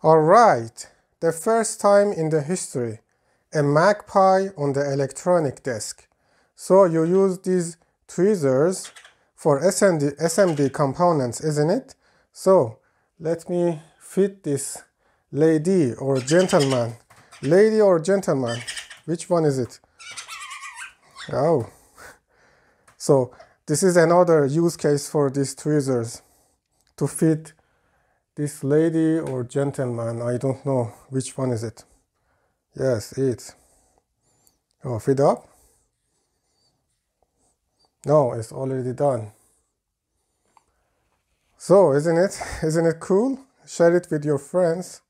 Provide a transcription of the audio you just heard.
Alright, the first time in the history, a Magpie on the electronic desk. So you use these tweezers for SMD components, isn't it? So let me fit this lady or gentleman. Lady or gentleman, which one is it? Oh, so this is another use case for these tweezers to fit this lady or gentleman. I don't know which one is it. Yes, it. Oh, fit up? No, it's already done. So isn't it cool? Share it with your friends.